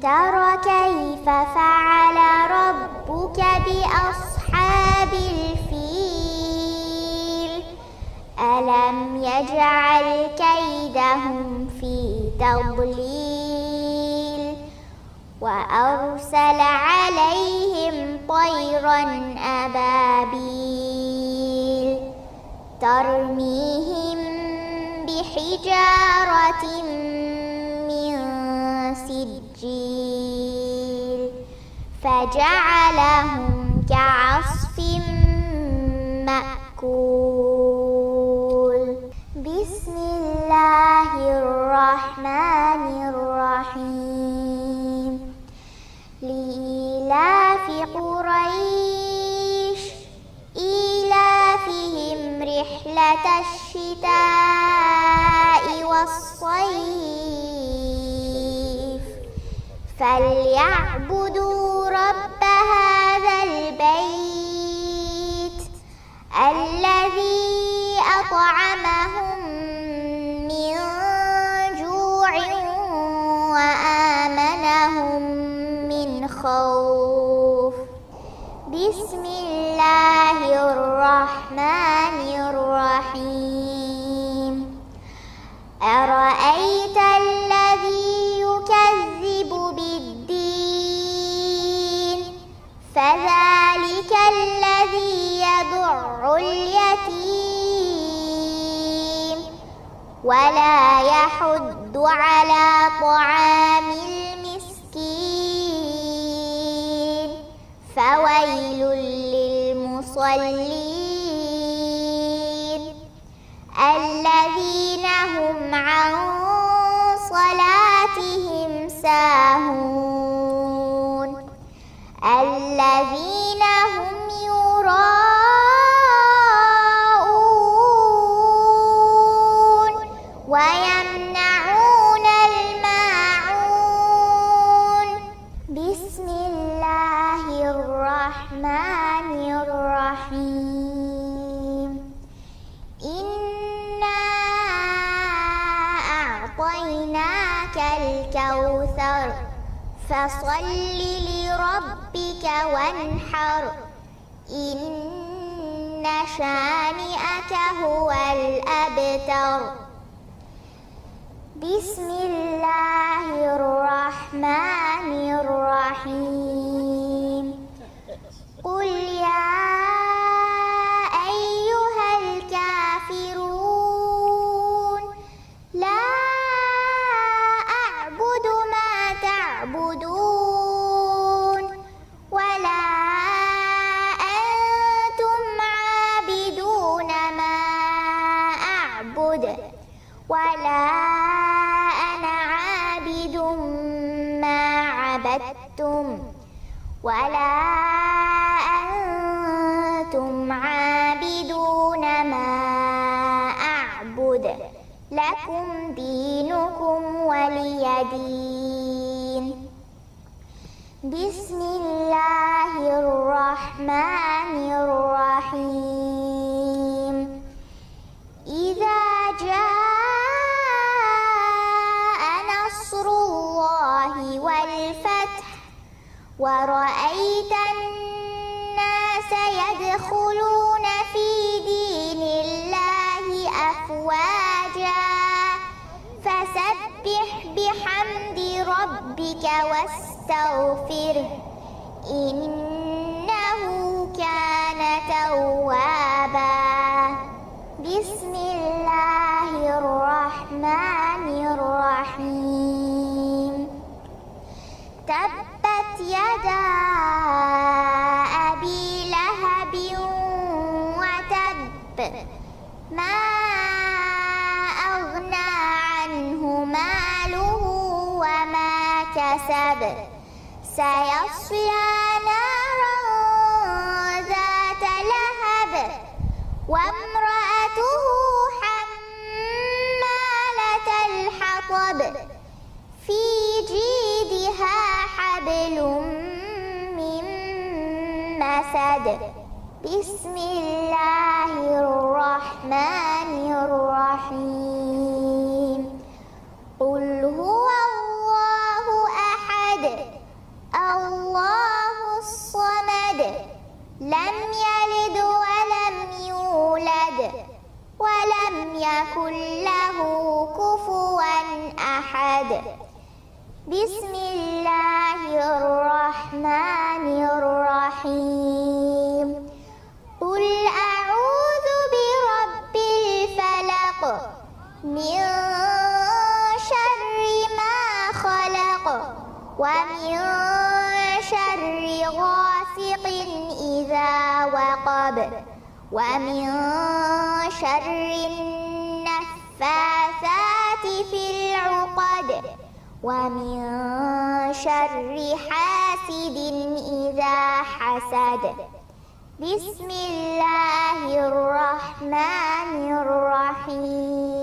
تر كيف فعل ربك بأصحاب الفيل ألم يجعل كيدهم في تضليل وأرسل عليهم طيرا أبابيل ترميهم بحجارة من سجيل فجعلهم كعصف مأكول. بسم الله الرحمن الرحيم. لإيلاف قريش إيلافهم رحلة الشتاء والصيف فليعبدوا رب هذا البيت الذي أطعمهم من جوع وآمنهم من خوف. بسم الله الرحمن الرحيم. أرأيت الذي يكذب بالدين فذلك الذي يدع اليتيم ولا يحض على طعام المسكين فويل للمصلين الذين هم عن صلاتهم ساهون الذين هم يراءون ويمنعون الماعون. بسم الله الرحمن الرحيم. إنا أعطيناك الكوثر فصل لربك وانحر إن شانئك هو الأبتر. بسم الله الرحمن الرحيم. قل يا أيها الكافرون لا أعبد ما تعبدون ولا أنتم عابدون ما أعبد ولا أنا عابد ما عبدتم ولا أنتم عابدون ما أعبد لكم دينكم ولي دين. بسم الله الرحمن الرحيم. إذا جاء نصر الله والفتح ورأيت الناس يدخلون في دين الله أفواجا فسبح بحمد ربك واستغفره إنه كان توابا. بسم الله الرحمن الرحيم. تبت يدا أبي لهب وتب ما أغنى عنه ماله وما كسب سيصلى نارا ذات لهب وامرأته حمالة الحطب في جيدها حبل من مسد. بسم الله الرحمن الرحيم. قل هو الله أحد الأسد. بسم الله الرحمن الرحيم. قل أعوذ برب الفلق من شر ما خلق ومن شر غاسق إذا وقب ومن شر النفاثات في العقد ومن شر حاسد إذا حسد. بسم الله الرحمن الرحيم.